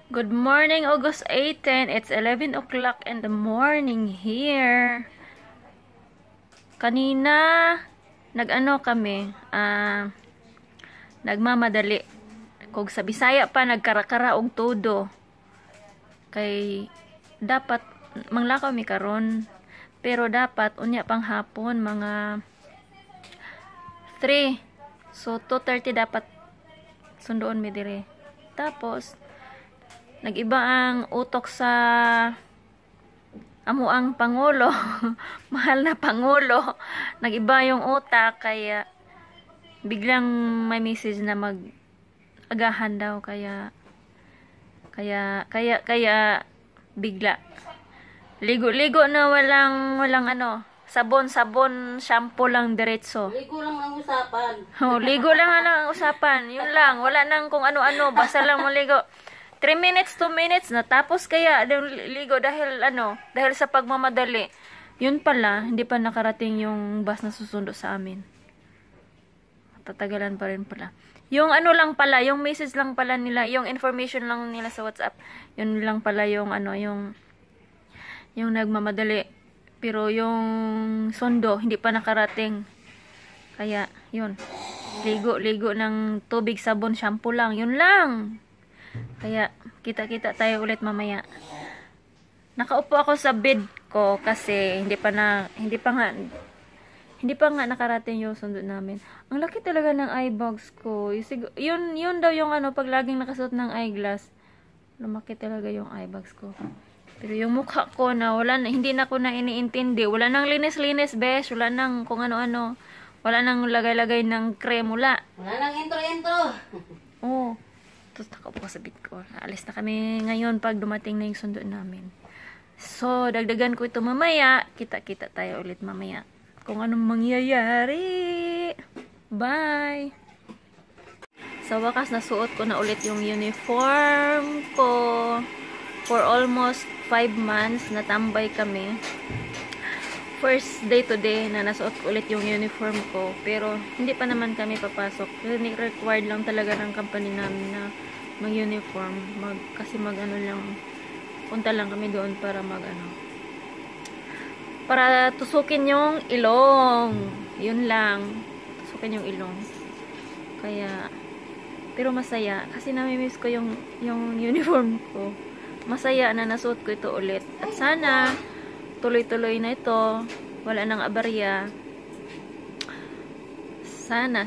Good morning, August 18. It's 11 o'clock in the morning here. Kanina, nag-ano kami, nagmamadali. Kung sa Bisaya pa, nagkarakara og todo. Kay, dapat, manglakaw mi karon. Pero dapat, unya pang hapon, mga 3. So, 2:30 dapat sundoon mi dire. Tapos, nag-iba ang utok sa amuang pangulo. Mahal na pangulo. Nag-iba yung utak, kaya biglang may message na mag-agahan daw, kaya bigla. Ligo-ligo na walang ano, sabon, shampoo lang diretso. Ligo lang ang usapan. Oh, ligo lang ang usapan. Yun lang, wala nang kung ano-ano, basta lang maligo. 3 minutes, 2 minutes, natapos kaya ligo dahil sa pagmamadali. Yun pala, hindi pa nakarating yung bus na susundo sa amin. Tatagalan pa rin pala. Yung ano lang pala, yung message lang pala nila, yung information lang nila sa WhatsApp. Yun lang pala yung yung nagmamadali. Pero yung sundo, hindi pa nakarating. Kaya, yun. Ligo ng tubig, sabon, shampoo lang. Yun lang. Kaya, kita-kita tayo ulit mamaya. Nakaupo ako sa bed ko kasi hindi pa nga nakarating yung sundo namin. Ang laki talaga ng eye bags ko. Yun daw yung pag laging nakasuot ng eyeglass. Lumaki talaga yung eye bags ko. Pero yung mukha ko hindi na ko na iniintindi. Wala nang linis-linis, besh. Wala nang kung ano-ano. Wala nang lagay-lagay ng cream. Wala nang intro-intro. Oo. Tapos nakaupo ko sa bed ko. Alis na kami ngayon pag dumating na yung sundo namin. So, dagdagan ko ito mamaya. Kita-kita tayo ulit mamaya. Kung anong mangyayari. Bye! Sa wakas, nasuot ko na ulit yung uniform ko. For almost 5 months, natambay kami. First day today na nasuot ko ulit yung uniform ko. Pero, hindi pa naman kami papasok. Required lang talaga ng company namin na mag-uniform. Kasi punta lang kami doon para para tusukin yung ilong. Yun lang. Tusukin yung ilong. Kaya, pero masaya. Kasi namimiss ko yung uniform ko. Masaya na nasuot ko ito ulit. At sana, tuloy-tuloy na ito. Wala nang abarya. Sana.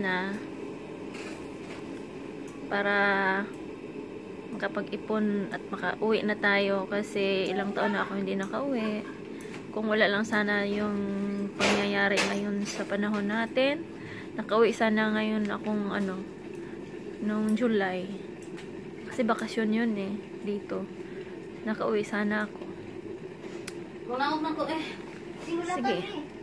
Para makapag-ipon at makauwi na tayo. Kasi ilang taon na ako hindi nakauwi. Kung wala lang sana yung pangyayari ngayon sa panahon natin. Nakauwi sana ngayon akong noong July. Kasi bakasyon yun dito. Nakauwi sana ako. Sige.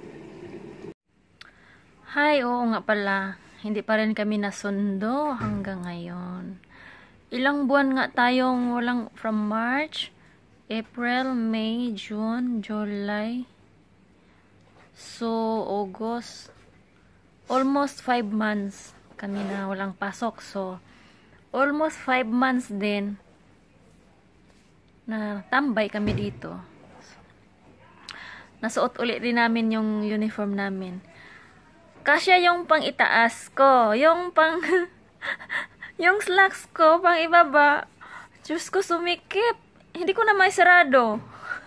Hi, oo nga pala. Hindi pa rin kami nasundo hanggang ngayon. Ilang buwan nga tayong walang from March, April, May, June, July. So, August. Almost 5 months kami na walang pasok. So, almost 5 months din na tambay kami dito. Nasuot ulit din namin yung uniform namin. Kasya yung pang itaas ko. Yung pang yung slacks ko pang ibaba. Diyos ko, sumikip. Hindi ko na may sarado.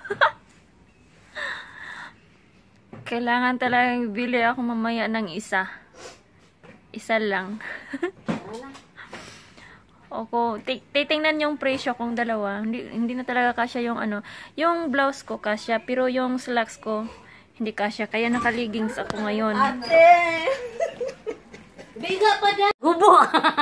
Kailangan talagang bili ako mamaya ng isa. Isa lang. Ako, titingnan yung presyo kung dalawa. Hindi na talaga kasya yung yung blouse ko kasya, pero yung slacks ko hindi kasya. Kaya nakaligings ako ngayon. Ate! Biga pa dyan! Gubo!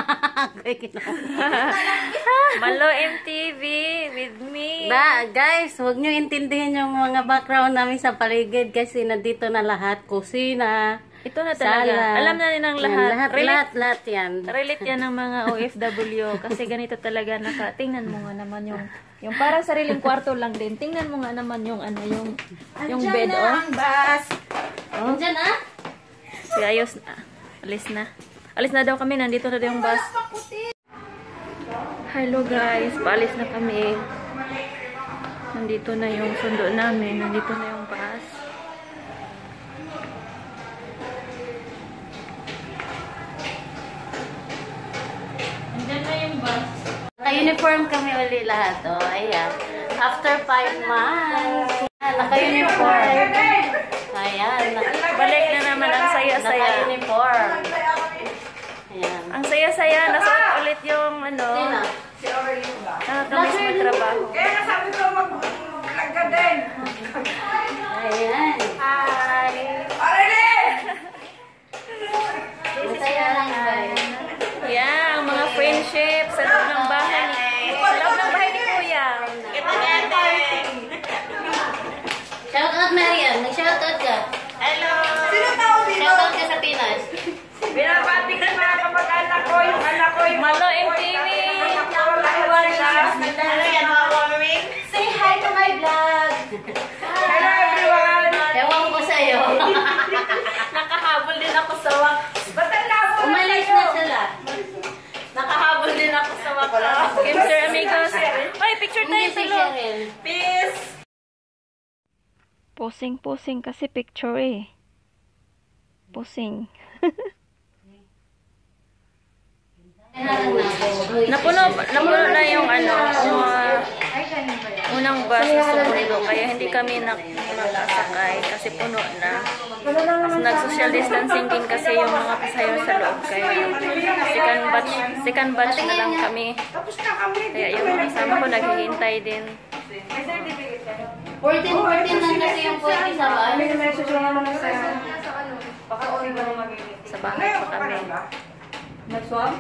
Malo MTV with me. Guys, huwag nyo intindihin yung mga background namin sa paligid kasi nandito na lahat. Kusina, ito na talaga. sala. Alam na nilang lahat. Lahat yan. Relate yan ng mga OFW. Kasi ganito talaga tingnan mo nga naman yung parang sariling kwarto lang din. Tingnan mo nga naman yung bed, ang bus. Andyan na? Ayos na. Alis na daw kami. Nandito na daw yung bus. Hello guys, paalis na kami. Nandito na yung sundo namin. Nandito na yung bus. Andyan na yung bus. Naka-uniform kami uli lahat. Oh, ayan. After 5 months. Naka-uniform. Ayan. Balik na naman ang saya-saya. Naka-uniform. Ayan. Ang saya-saya. Nasuot ulit yung ano. Nakakamiss magtrabaho. Kaya nasabi ko mag-vlog ka din. Ayan. Hi! Arene! Masaya lang guys. Yeah, ang mga friendship sa loob ng bahay ni Kuya. Shoutout Marian. Mag-shoutout ka. Hello! Sino tao dito? Shoutout ka sa Pinas. Binabati ko mga kamag-anak ko, yung anak ko, yung Malo MTV! Say hi to my vlog. Hello everyone! Ewan ko sa'yo. Nakahabol din ako sa wax. Ba't ang labo? Umalis na sila. Nakahabol din ako sa wax. Kim Sir Amigos. Ay, picture tayo Hindi sa si loob. Cheryl. Peace! Posing kasi picture eh. Posing. Napuno na yung ano, unang bus sa Sundo, kaya hindi kami nakasakay kasi puno na. Mas nag-social distancing din kasi yung mga pasahero sa loob, kaya second batch na lang kami. Tapos na kami. Kaya yung mga kasama ko naghihintay din. 14 lang kasi yung 40 sa bus. May message lang naman sa Sa bahay pa kami. Nag-swab?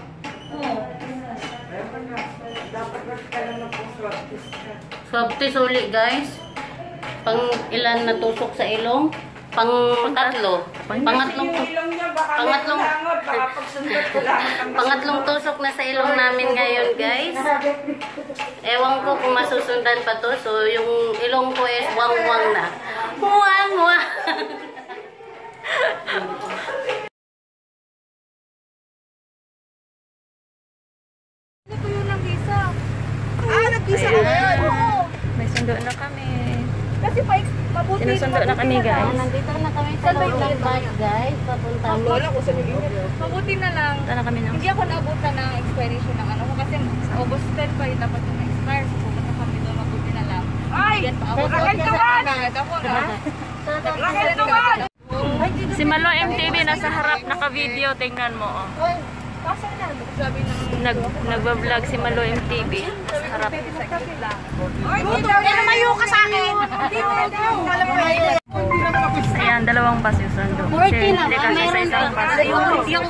Dapat ka lang mag-swab test ka. Swab test uli guys. Pang ilan na tusok sa ilong? Pangatlong Ilong niya, baka Pangatlong. may langot, baka pagsundot ko lang ang pangatlong tusok na sa ilong namin ngayon guys. Ewan ko kung masusundan pa to. So yung ilong ko is wang-wang na. Wang-wang. Ayan. May sundo na kami. Kasi mabuti. Sinusundo na kami guys. Nandito na kami sa loob ng bus guys. Papunta mo. Mabuti na lang. Punta na kami ng Hindi ako naabutan ng expiration ng ano ko kasi August 10 pa yung dapat yung expire. So pumunta kami doon, mabuti na lang. Ay! Yan pa ako. Lakay tuwan! Agad ako na. Lakay tuwan! Si Malo MTV nasa harap naka-video, tingnan mo. Oh. Sabi ng Nagba-vlog si Malo MTV nasa harap. Ay, hindi daw yan lumayo ka sa akin! Hindi daw! Ayan, dalawang bus yung sundo. 40 na Hindi ba? kasi sa Meron isang pa. bus. Yung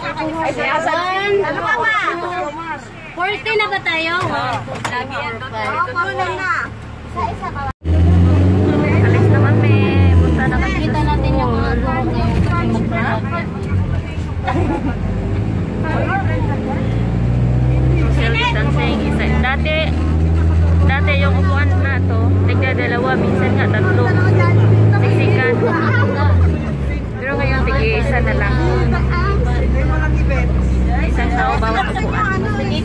40 na ba tayo? lagi yan doon. Alis na kami. Punta na kami. Kita natin yung mga gawin Social distancing. Dati yung upuan na to, tigna dalawa, minsan nga tatlo. Siksikan. Pero ngayon, tig-isa na lang. Isang tao bawat upuan.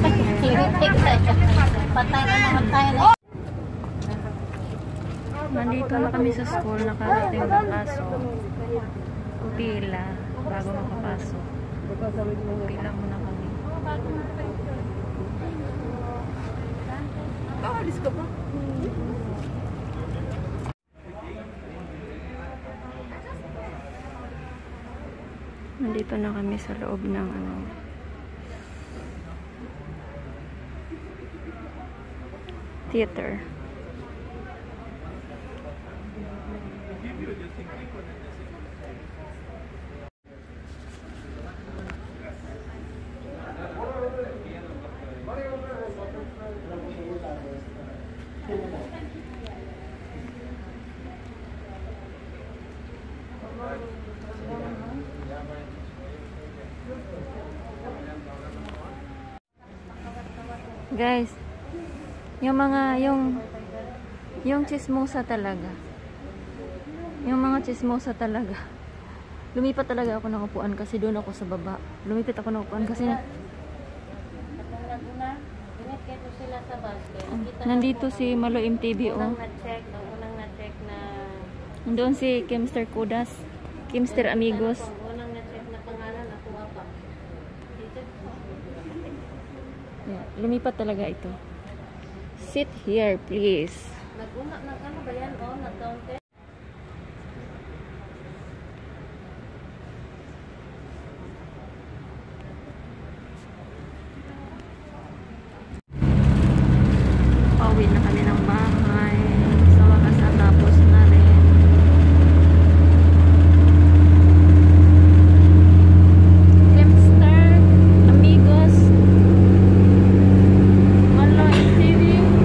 Patay na naman tayo. Nandito na kami sa school, nakarating na kaso. Pila bago makapasok. Pila muna kami. Alis ka pa. Nandito na kami sa loob ng ano, theater. Guys, yung mga yung chismosa talaga. Yung mga chismosa talaga. Lumipat talaga ako ng upuan kasi doon ako sa baba. Lumipat ako ng upuan kasi sila sa basket. Kita Nandito mo si Malo MTV, unang oh. na-check, ang unang na-check na Doon si Kimster Kudas. Kimster Amigos. Ang unang na-check na pangalan, ako pa. Dito. Yeah, lumipat talaga ito. Sit here, please. Nag-ano ba yan? Oh, nag-counter. Pauwi na kami ng bahay. Sa wakas natapos na rin. Kimster Amigos. Malo MTV.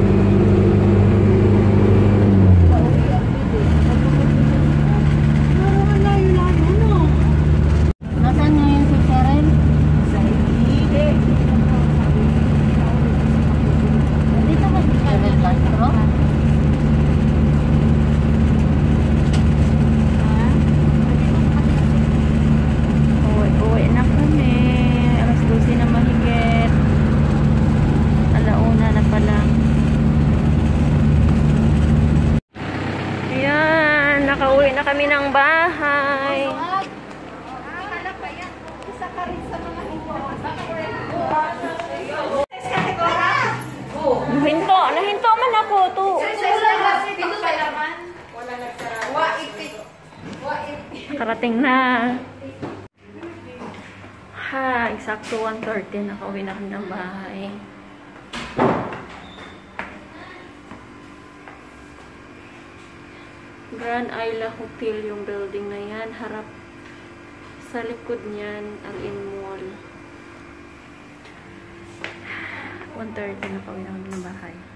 Nasaan nyo yung si Karen? Dito ba si Karen Castro? Uwi na kami. Alas 12 na mahigit. Alauna na pala. Ayan, nakauwi na kami ng bahay. Nahinto man ako to. Nakarating na. Ha, eksakto 1:30 nakauwi na kami ng bahay. Grand Isla Hotel yung building na yan. Harap sa likod niyan ang In-Mall. 1:30 nakauwi na kami ng bahay.